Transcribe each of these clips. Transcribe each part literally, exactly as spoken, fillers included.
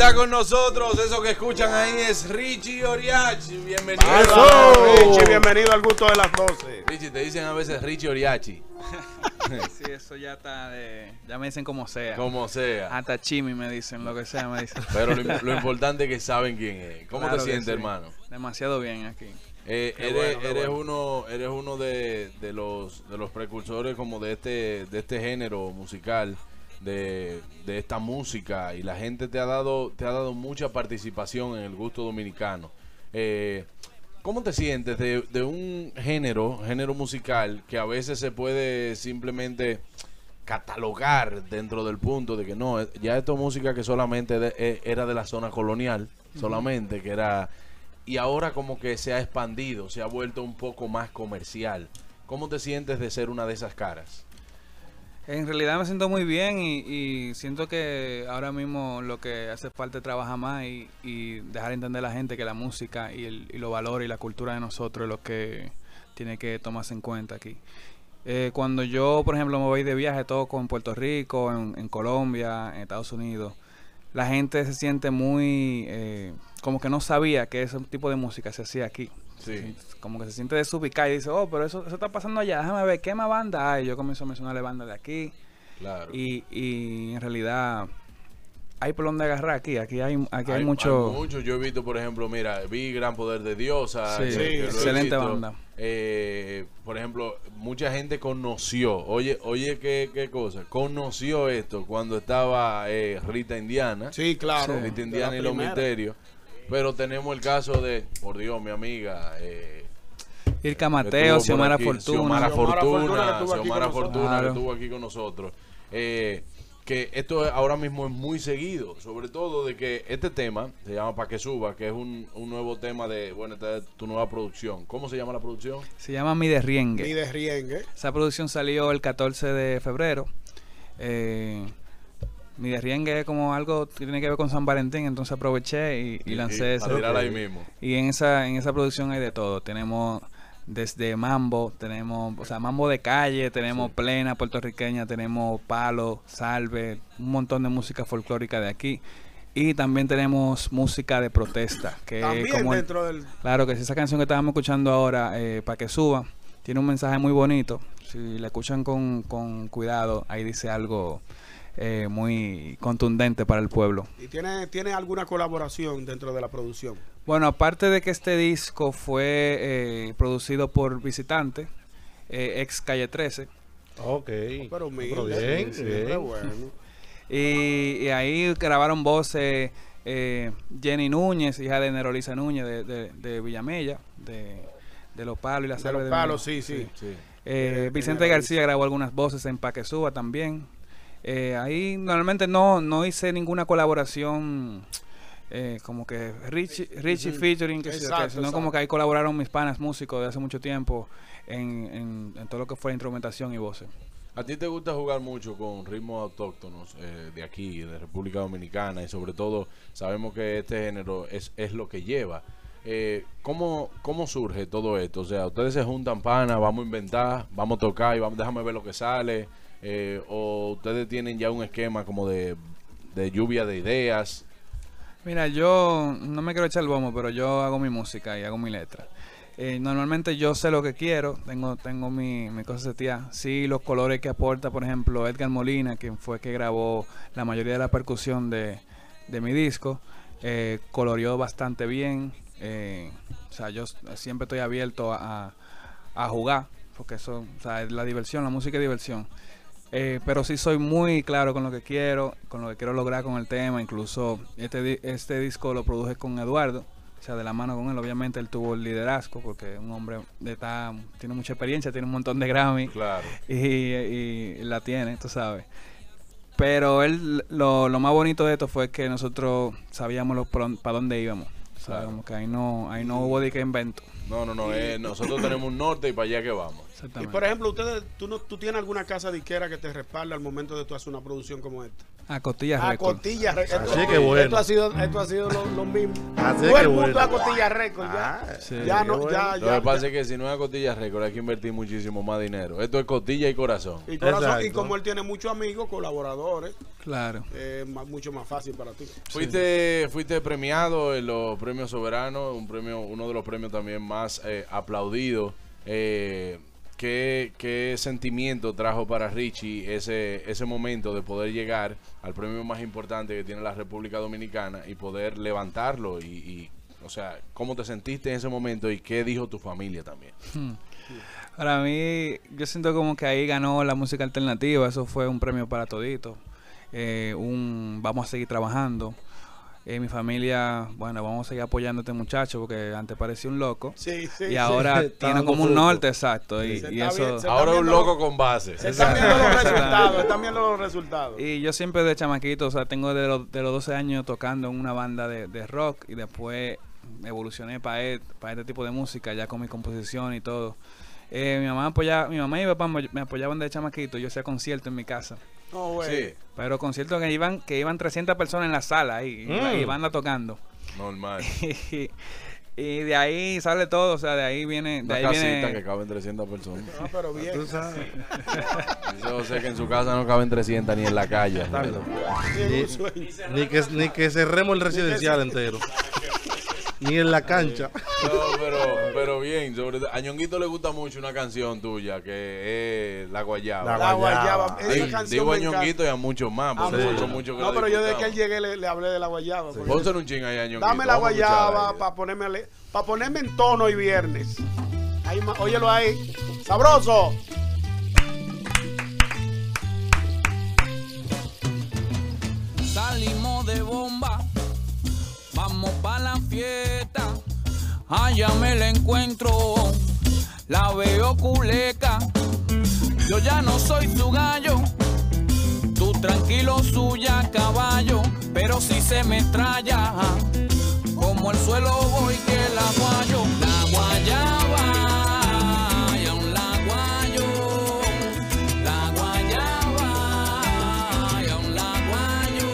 Está con nosotros, eso que escuchan ahí es Richie Oriachi. Bienvenido. ¡Eso! Richie, bienvenido al gusto de las doce. Richie, te dicen a veces Richie Oriachi. Sí, eso ya está de... Ya me dicen como sea. Como sea. Hasta Chimi me dicen, lo que sea me dicen. Pero lo, lo importante es que saben quién es. ¿Cómo Claro te sientes, sí. hermano? Demasiado bien aquí. Eh, eres bueno, qué eres bueno. uno eres uno de, de los de los precursores como de este de este género musical, de, de esta música, y la gente te ha dado te ha dado mucha participación en el gusto dominicano. Eh, ¿Cómo te sientes de, de un género género musical que a veces se puede simplemente catalogar dentro del punto de que no, ya esto es música que solamente de- eh, era de la zona colonial, solamente que era, y ahora como que se ha expandido, se ha vuelto un poco más comercial? ¿Cómo te sientes de ser una de esas caras? En realidad me siento muy bien y, y siento que ahora mismo lo que hace falta es trabajar más y, y dejar entender a la gente que la música y, el, y los valores y la cultura de nosotros es lo que tiene que tomarse en cuenta aquí. Eh, cuando yo, por ejemplo, me voy de viaje, toco en Puerto Rico, en, en Colombia, en Estados Unidos, la gente se siente muy... Eh, como que no sabía que ese tipo de música se hacía aquí. Sí. Como que se siente desubicado y dice, oh, pero eso, eso está pasando allá, déjame ver, ¿qué más banda hay? Yo comienzo a mencionarle bandas de aquí Claro. y, y en realidad hay por donde agarrar aquí, aquí hay, aquí hay, Hay mucho... hay mucho. Yo he visto, por ejemplo, mira, vi Gran Poder de Diosa. Sí, que- sí, que lo he excelente visto. banda. Eh, por ejemplo, mucha gente conoció, oye, oye, qué, qué cosa, conoció esto cuando estaba eh, Rita Indiana. Sí, claro. Sí. Rita de Indiana la y los primera. Misterios. Pero tenemos el caso de, por Dios, mi amiga, eh, Irka que Mateo, estuvo por Xiomara aquí, Fortuna. Xiomara Xiomara Fortuna, Fortuna, que estuvo aquí Xiomara con nosotros. Fortuna, Claro. que estuvo aquí con nosotros. Eh, que esto es- ahora mismo es muy seguido, sobre todo de que este tema se llama Pa' que suba, que es un, un nuevo tema de, bueno, esta es tu nueva producción. ¿Cómo se llama la producción? Se llama Mi Derriengue. Ni de riengue. Esa producción salió el catorce de febrero. Eh, Mi Derriengue es como algo que tiene que ver con San Valentín, entonces aproveché y, y lancé a ese. tirar ahí mismo. Y en esa, en esa producción hay de todo. Tenemos desde mambo, tenemos, o sea, mambo de calle, tenemos plena puertorriqueña, tenemos palo, salve, un montón de música folclórica de aquí. Y también tenemos música de protesta, que es También como el- dentro del... claro que si esa canción que estábamos escuchando ahora, eh, para que suba, tiene un mensaje muy bonito. Si la escuchan con, con cuidado, ahí dice algo eh, muy contundente para el pueblo. ¿Y tiene, tiene alguna colaboración dentro de la producción? Bueno, aparte de que este disco fue eh, producido por Visitante, eh, ex Calle trece, Ok. Pero humilde. Pero bien, Sí, bien. pero bueno. y, y ahí grabaron voces eh, Jenny Núñez, hija de Nerolisa Núñez de, de, de Villamella, de, de Los Palos y la De Salve los de palos, Villamella. sí, sí. Sí. Eh, Eh, Vicente Nerolisa. García grabó algunas voces en Pa' que suba también. Eh, ahí normalmente no, no hice ninguna colaboración eh, como que Richie, Richie Ujú. featuring, que sé yo qué, Exacto, sino exacto. como que ahí colaboraron mis panas músicos de hace mucho tiempo en, en, en todo lo que fue instrumentación y voces. ¿A ti te gusta jugar mucho con ritmos autóctonos eh, de aquí, de República Dominicana? Y sobre todo, sabemos que este género es, es lo que lleva. Eh, ¿cómo, ¿Cómo surge todo esto? O sea, ustedes se juntan panas, vamos a inventar, vamos a tocar y vamos, déjame ver lo que sale. Eh, ¿O ustedes tienen ya un esquema como de, de lluvia de ideas? Mira, yo no me quiero echar el bombo, pero yo hago mi música y hago mi letra. Eh, normalmente yo sé lo que quiero, tengo tengo mi, mi cosa seteada. Sí, los colores que aporta, por ejemplo, Edgar Molina, quien fue que grabó la mayoría de la percusión de, de mi disco, eh, coloreó bastante bien. Eh, o sea, yo s- siempre estoy abierto a, a jugar, porque eso, o sea, es la diversión, la música es diversión. Eh, pero sí soy muy claro con lo que quiero, con lo que quiero lograr con el tema. Incluso este, di- este disco lo produje con Eduardo, o sea, de la mano con él. Obviamente él tuvo el liderazgo porque es un hombre de está, tiene mucha experiencia, tiene un montón de Grammy Claro. y, y la tiene, tú sabes. Pero él, lo, lo más bonito de esto fue que nosotros sabíamos para dónde íbamos. O sea, Claro. como que ahí no, ahí no hubo de qué invento. No, no, no. eh, nosotros tenemos un norte y para allá que vamos. Y Exactamente. por ejemplo, ustedes, ¿tú, no, ¿tú tienes alguna casa disquera que te respalda al momento de tú hacer una producción como esta? A Costilla A Record. Costilla Record. Así es que bueno. Esto ha sido, esto ha sido lo, lo mismo. Así es Todo que el mundo bueno. a Costilla Record. Ya, Ah, sí. ya qué no, bueno. ya, Lo ya. que pasa ya. es que si no es a Costilla Record hay que invertir muchísimo más dinero. Esto es costilla y corazón. Y, corazón, y Exacto. como él tiene muchos amigos, colaboradores, Claro. es más- mucho más fácil para ti. Fuiste, fuiste premiado en los premios soberanos, un premio, uno de los premios también más eh, aplaudidos. Eh, ¿qué, ¿Qué sentimiento trajo para Richie ese, ese momento de poder llegar al premio más importante que tiene la República Dominicana y poder levantarlo? Y, y o sea, ¿cómo te sentiste en ese momento y qué dijo tu familia también? Para mí, yo siento como que ahí ganó la música alternativa. Eso fue un premio para todito. Eh, un vamos a seguir trabajando. Eh, mi familia, bueno, vamos a seguir apoyando a este muchacho porque antes parecía un loco. Sí, sí. Y sí. ahora Está tiene dando como un fruto. norte, exacto. Y, Se y está eso. bien, se- Ahora es un viendo loco lo- con base. Se están viendo los Exacto. resultados, están viendo los resultados. Y yo siempre de chamaquito, o sea, tengo de, los de los doce años tocando en una banda de, de rock y después evolucioné para este tipo de música, ya con mi composición y todo. Eh, mi mamá apoyaba, mi mamá y mi papá me me apoyaban de chamaquito, yo hacía conciertos en mi casa. No, güey. Sí, Pero conciertos que iban que iban trescientas personas en la sala y, y la- Mm. y banda tocando. normal. y, y de ahí sale todo, o sea, de ahí viene... De Una ahí casita viene que caben trescientas personas. Ah, pero bien. Tú sabes. Yo sé que en su casa no caben trescientas ni en la calle. Exacto. Tiene un sueño. Ni que, ni que cerremos el residencial entero. Ni en la cancha. No, pero, pero bien, sobre todo, a Ñonguito le gusta mucho una canción tuya que es La Guayaba. La Guayaba. guayaba. Esa Digo, canción digo a me encanta. Ñonguito y a muchos más, Ah, porque mucho. son muchos que No, la pero yo desde que él disfrutamos. llegue le, le hablé de la guayaba. porque- Pónselo un ching ahí a Ñonguito. Dame la vamos a escucharla guayaba ahí. para ponerme, ale- pa ponerme en tono hoy viernes. Ahí, ma- óyelo ahí. ¡Sabroso! Salimos de bomba, vamos pa' la fiesta. Allá me la encuentro, la veo culeca. Yo ya no soy su gallo, tú tranquilo suya caballo. Pero si se me traya, como el suelo voy que la guayo. La guayaba, y aún la guayo. La guayaba, y aún la guayo.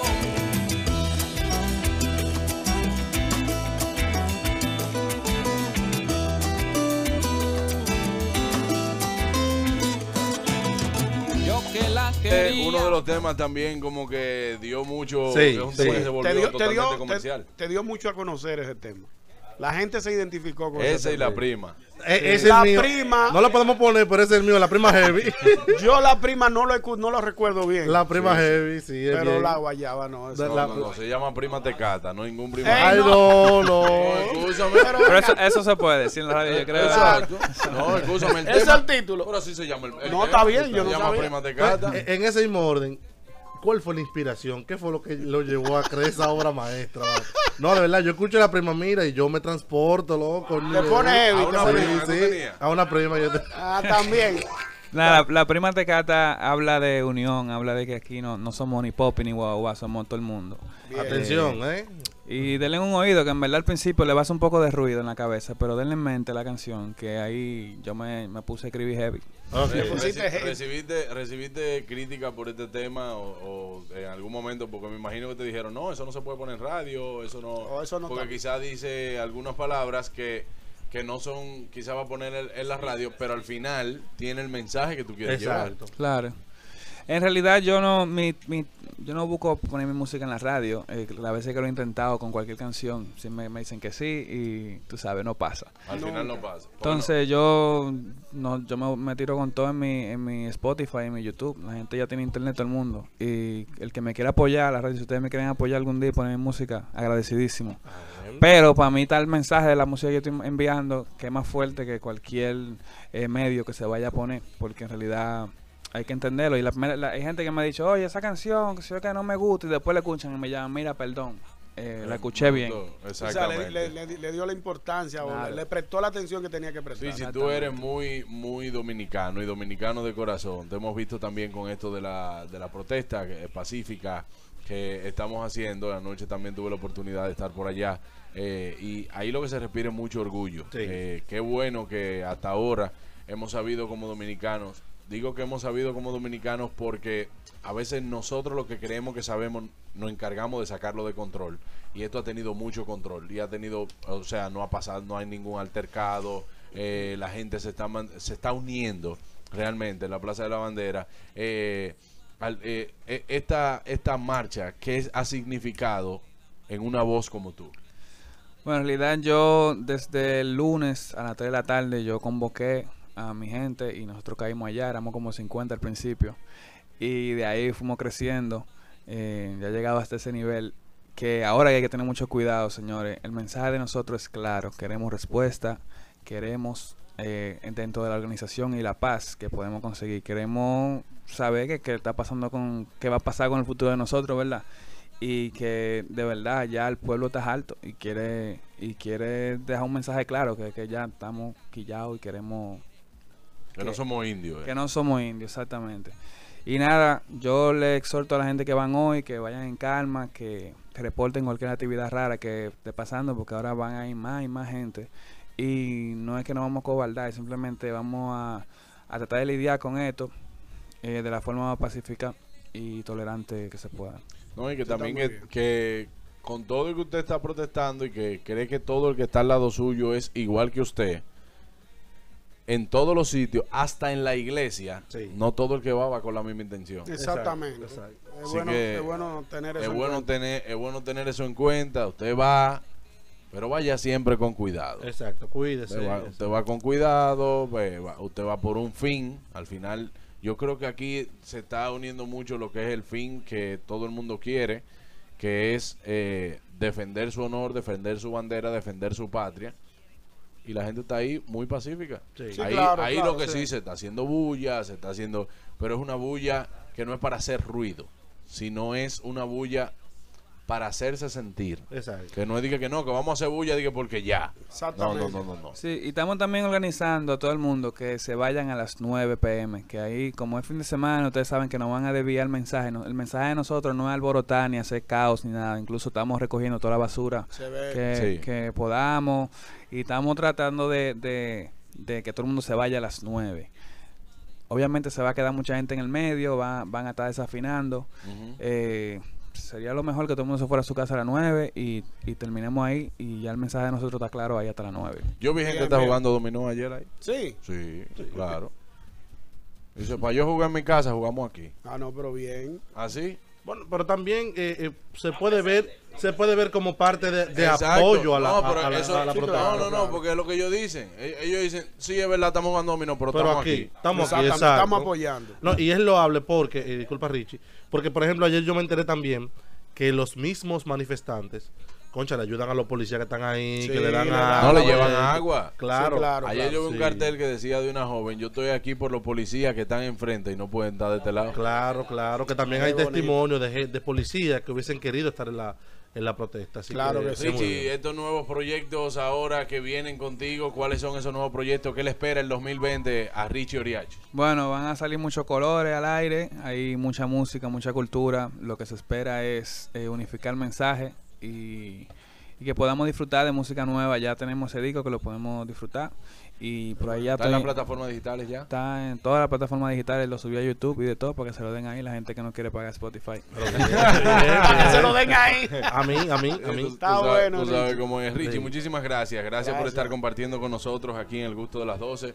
Yo que la Eh, quería. uno de los temas también como que dio mucho, Sí, es un tema sí. que se volvió Te dio, te, totalmente dio, te, comercial. te dio mucho a conocer ese tema. La gente se identificó con Esa ese y la tema. prima. Eh, es La el mío. prima- No lo podemos poner, pero es el mío, la prima heavy. Yo la prima no lo, escu- no lo recuerdo bien. La prima heavy, sí, es pero bien. la guayaba no. eso De No, la- no, no, se llama prima tecata, no ningún prima. Ey, Ay, no, no. No, escúchame. Pero- Pero eso, eso se puede decir en la radio, yo creo. Exacto. No, escúchame el Ese tema. es el título. Pero así se llama el, el No, tema. está bien, yo no Se llama sabía. prima tecata. Eh, En ese mismo orden, ¿cuál fue la inspiración? ¿Qué fue lo que lo llevó a crear esa obra maestra? mano? No, de verdad, yo escucho la prima mira y yo me transporto, loco. Te pone heavy, A te una pone- prima que tú Sí, tenías. a una prima yo te... Ah, también. Nada, la, la prima Tecata habla de unión, habla de que aquí no, no somos ni pop ni guau guau, somos todo el mundo. Bien. Atención, ¿eh? Y denle un oído, que en verdad al principio le va a hacer un poco de ruido en la cabeza, pero denle en mente la canción, que ahí yo me, me puse a escribir heavy. Ok. Eh, pusiste reci- hate. recibiste, ¿Recibiste crítica por este tema o, o en algún momento? Porque me imagino que te dijeron, no, eso no se puede poner en radio, eso no... O eso no porque está- quizás dice algunas palabras que, que no son, quizás va a poner en, en la radio, pero al final tiene el mensaje que tú quieres Exacto. Claro. En realidad yo no mi, mi, yo no busco poner mi música en la radio. Eh, las veces que lo he intentado con cualquier canción, sí me, me dicen que sí y tú sabes, no pasa. llevar. Al final no pasa. Entonces yo no yo me, me tiro con todo en mi en mi Spotify, en mi YouTube. La gente ya tiene internet, todo el mundo. Y el que me quiera apoyar, la radio, si ustedes me quieren apoyar algún día y poner mi música, agradecidísimo. Pero para mí está el mensaje de la música que yo estoy enviando, que es más fuerte que cualquier eh, medio que se vaya a poner, porque en realidad hay que entenderlo. Y la, primera- la- hay gente que me ha dicho, oye, esa canción, que sé yo que no me gusta, y después la escuchan y me llaman, mira, perdón, eh, la escuché bien. O sea, Exactamente. le, le- le- le dio la importancia o Claro. le, le prestó la atención que tenía que Sí, prestar. si tú eres muy muy dominicano y dominicano de corazón, te hemos visto también con esto de la, de la protesta que- eh, pacífica que estamos haciendo. Anoche también tuve la oportunidad de estar por allá eh, y ahí lo que se respira es mucho orgullo. Sí. Eh, qué bueno que hasta ahora hemos sabido como dominicanos digo que hemos sabido como dominicanos porque a veces nosotros lo que creemos que sabemos nos encargamos de sacarlo de control. Y esto ha tenido mucho control. Y ha tenido, o sea, no ha pasado, no hay ningún altercado. Eh, la gente se está, man- se está uniendo realmente en la Plaza de la Bandera. Eh, al- eh, eh, esta, esta marcha, ¿qué es- ha significado en una voz como tú? Bueno, en realidad yo desde el lunes a las tres de la tarde yo convoqué a mi gente y nosotros caímos allá, éramos como cincuenta al principio y de ahí fuimos creciendo, eh, ya llegado hasta ese nivel que ahora hay que tener mucho cuidado, señores. El mensaje de nosotros es claro, queremos respuesta, queremos eh, dentro de la organización y la paz que podemos conseguir, queremos saber qué, qué está pasando con, qué va a pasar con el futuro de nosotros, ¿verdad? Y que de verdad ya el pueblo está alto y quiere y quiere dejar un mensaje claro que, que ya estamos quillados y queremos Que no somos indios. eh. que no somos indios, exactamente. Y nada, yo le exhorto a la gente que van hoy que vayan en calma, que, que reporten cualquier actividad rara que esté pasando, porque ahora van a ir más y más gente. Y no es que nos vamos a cobardar, simplemente vamos a, a tratar de lidiar con esto eh, de la forma más pacífica y tolerante que se pueda. No, y que Eso está también muy que, bien. que con todo el que usted está protestando y que cree que todo el que está al lado suyo es igual que usted, en todos los sitios, hasta en la iglesia, Sí. no todo el que va va con la misma intención. Exactamente. Exacto, exacto. Es, Así bueno, que es bueno tener eso. Es en bueno, cuenta. tener, es bueno tener eso en cuenta. Usted va, pero vaya siempre con cuidado. Exacto, cuídese. Usted va, usted va con cuidado, ve, va- usted va por un fin. Al final, yo creo que aquí se está uniendo mucho lo que es el fin que todo el mundo quiere, que es eh, defender su honor, defender su bandera, defender su patria. Y la gente está ahí muy pacífica. Sí. Sí, ahí claro, ahí claro, lo que sí. sí. se está haciendo bulla, se está haciendo, pero es una bulla que no es para hacer ruido, sino es una bulla para hacerse sentir. Exacto. Que no diga que no, que vamos a hacer bulla, diga porque ya. No, Exactamente. no, no, no, no. Sí, y estamos también organizando a todo el mundo que se vayan a las nueve pe eme, que ahí, como es fin de semana, ustedes saben que nos van a desviar el mensaje. ¿no? El mensaje de nosotros no es alborotar ni hacer caos ni nada, incluso estamos recogiendo toda la basura Se ve. que, Sí. que podamos y estamos tratando de, de, de que todo el mundo se vaya a las nueve. Obviamente se va a quedar mucha gente en el medio, va, van a estar desafinando. Ujú. Eh, sería lo mejor que todo el mundo se fuera a su casa a las nueve y, y terminemos ahí y ya el mensaje de nosotros está claro ahí hasta las nueve. Yo vi gente Bien, que está bien. jugando dominó ayer ahí. Sí. Sí, claro. Dice, para yo jugar en mi casa, jugamos aquí. Ah, no, pero bien. ¿Así? Bueno, pero también eh, eh, se puede ver, se puede ver como parte de, de Exacto. apoyo a la, No, a- pero a la- eso- a la sí, protesta. No, no, no, claro. porque es lo que ellos dicen. E- Ellos dicen, sí, es verdad, estamos jugando dominó, pero, Pero estamos aquí, aquí. estamos aquí, Exactamente, exacto. estamos apoyando. No, y es loable porque, eh, disculpa Richie, porque por ejemplo ayer yo me enteré también que los mismos manifestantes, concha, le ayudan a los policías que están ahí, Sí, que le dan le agua. dan No, le agua. llevan agua. Claro, Sí, claro. Ayer yo vi un sí. cartel que decía de una joven, yo estoy aquí por los policías que están enfrente y no pueden estar de este lado. Claro, claro, que también Qué hay bonito. testimonios de, ge- de policías que hubiesen querido estar en la, en la protesta. Así Claro que sí. muy Richie, bien. estos nuevos proyectos ahora que vienen contigo, ¿cuáles son esos nuevos proyectos? ¿Qué le espera el dos mil veinte a Richie Oriachi? Bueno, van a salir muchos colores al aire, hay mucha música, mucha cultura. Lo que se espera es eh, unificar el mensaje y, y que podamos disfrutar de música nueva. Ya tenemos ese disco que lo podemos disfrutar y por ahí ya ¿Está en las estoy- plataformas digitales ya? está en todas las plataformas digitales, lo subí a YouTube y de todo para que se lo den ahí la gente que no quiere pagar Spotify. Pero bien, bien, bien. Se lo den ahí. A mí, a mí, a Tú- mí. tú Está sabes- bueno, Tú sabes Richie. cómo es, Richie. Sí. Muchísimas gracias. Gracias. por Gracias. estar compartiendo con nosotros aquí en El Gusto de las doce.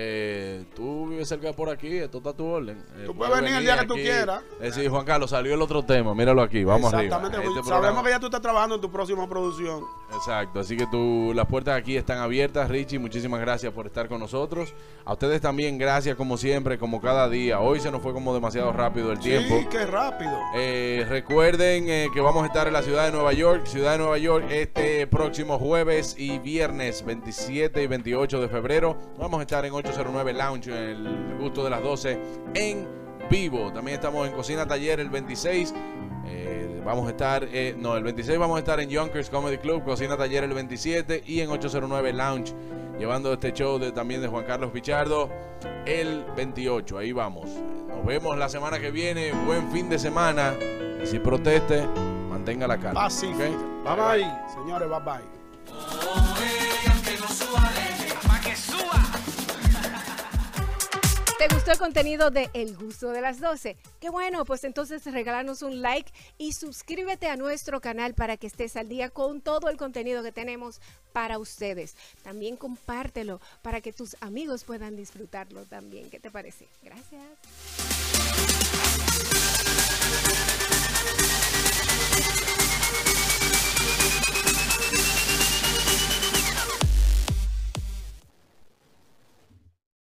Eh, tú vives cerca por aquí, esto está a tu orden. Eh, Tú puedes venir el día que tú quieras. Eh, sí, Juan Carlos, salió el otro tema. Míralo aquí, vamos arriba. Exactamente. Este pues, programa- sabemos que ya tú estás trabajando en tu próxima producción. Exacto, así que tú, las puertas aquí están abiertas, Richie. Muchísimas gracias por estar con nosotros. A ustedes también, gracias como siempre, como cada día. Hoy se nos fue como demasiado rápido el tiempo. Sí, qué rápido. Eh, recuerden eh, que vamos a estar en la ciudad de Nueva York, ciudad de Nueva York, este próximo jueves y viernes veintisiete y veintiocho de febrero. Vamos a estar en ocho cero nueve Lounge, en el Gusto de las doce, en vivo. También estamos en Cocina Taller el veintiséis. Eh, vamos a estar, eh, no, el veintiséis vamos a estar en Yonkers Comedy Club, Cocina Taller el veintisiete y en ocho cero nueve Lounge, llevando este show de, también de Juan Carlos Pichardo el veintiocho. Ahí vamos. Nos vemos la semana que viene. Buen fin de semana. Y si proteste, mantenga la calma. Pacífico. ¿ok? Bye bye. Señores, bye bye. Que no suba, pa' que suba. ¿Te gustó el contenido de El Gusto de las doce? Qué bueno, pues entonces regálanos un like y suscríbete a nuestro canal para que estés al día con todo el contenido que tenemos para ustedes. También compártelo para que tus amigos puedan disfrutarlo también. ¿Qué te parece? Gracias.